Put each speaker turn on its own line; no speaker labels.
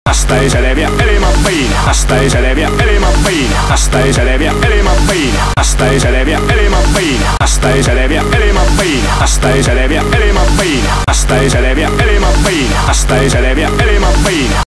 Tästä ei selviä ilman viinaa. Tästä ei selviä ilman viinaa. Tästä ei selviä ilman viinaa. Tästä ei selviä ilman viinaa. Tästä ei selviä ilman viinaa. Tästä ei selviä ilman viinaa. Tästä ei selviä ilman viinaa. Tästä ei selviä ilman viinaa.